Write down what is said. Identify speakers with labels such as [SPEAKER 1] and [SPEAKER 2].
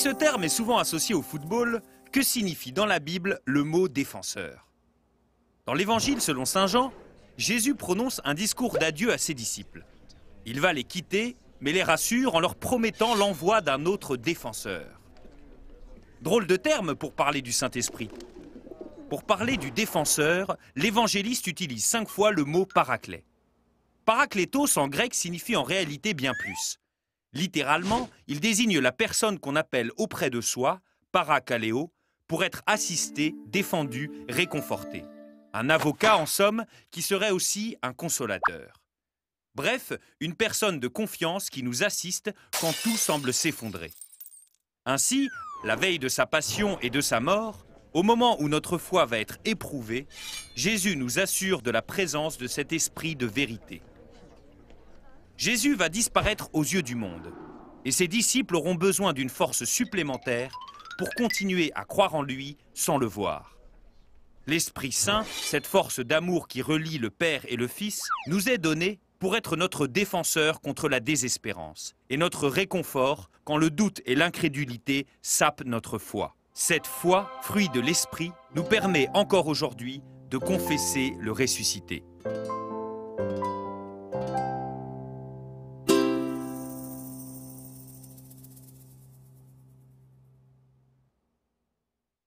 [SPEAKER 1] ce terme est souvent associé au football, que signifie dans la Bible le mot défenseur? Dans l'Évangile selon saint Jean, Jésus prononce un discours d'adieu à ses disciples. Il va les quitter, mais les rassure en leur promettant l'envoi d'un autre défenseur. Drôle de terme pour parler du Saint-Esprit. Pour parler du défenseur, l'évangéliste utilise 5 fois le mot paraclet. Paraklétos en grec signifie en réalité bien plus. Littéralement, il désigne la personne qu'on appelle auprès de soi, parakaleo, pour être assisté, défendu, réconforté. Un avocat, en somme, qui serait aussi un consolateur. Bref, une personne de confiance qui nous assiste quand tout semble s'effondrer. Ainsi, la veille de sa passion et de sa mort, au moment où notre foi va être éprouvée, Jésus nous assure de la présence de cet esprit de vérité. Jésus va disparaître aux yeux du monde, et ses disciples auront besoin d'une force supplémentaire pour continuer à croire en lui sans le voir. L'Esprit Saint, cette force d'amour qui relie le Père et le Fils, nous est donné pour être notre défenseur contre la désespérance et notre réconfort quand le doute et l'incrédulité sapent notre foi. Cette foi, fruit de l'Esprit, nous permet encore aujourd'hui de confesser le ressuscité.